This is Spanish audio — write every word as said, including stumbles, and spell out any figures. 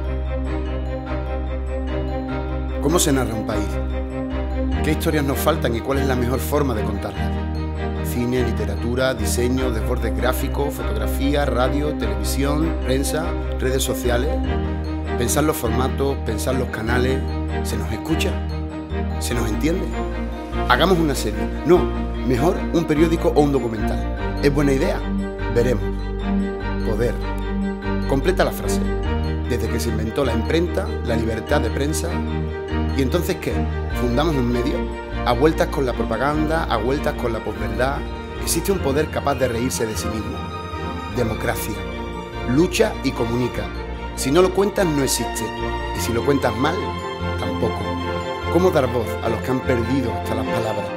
¿Cómo se narra un país? ¿Qué historias nos faltan y cuál es la mejor forma de contarlas? Cine, literatura, diseño, desbordes gráficos, fotografía, radio, televisión, prensa, redes sociales. Pensar los formatos, pensar los canales. ¿Se nos escucha? ¿Se nos entiende? Hagamos una serie. No, mejor un periódico o un documental. ¿Es buena idea? Veremos. Poder. Completa la frase. Desde que se inventó la imprenta, la libertad de prensa. ¿Y entonces qué? ¿Fundamos un medio? A vueltas con la propaganda, a vueltas con la posverdad. Existe un poder capaz de reírse de sí mismo. Democracia. Lucha y comunica. Si no lo cuentas, no existe. Y si lo cuentas mal, tampoco. ¿Cómo dar voz a los que han perdido hasta las palabras?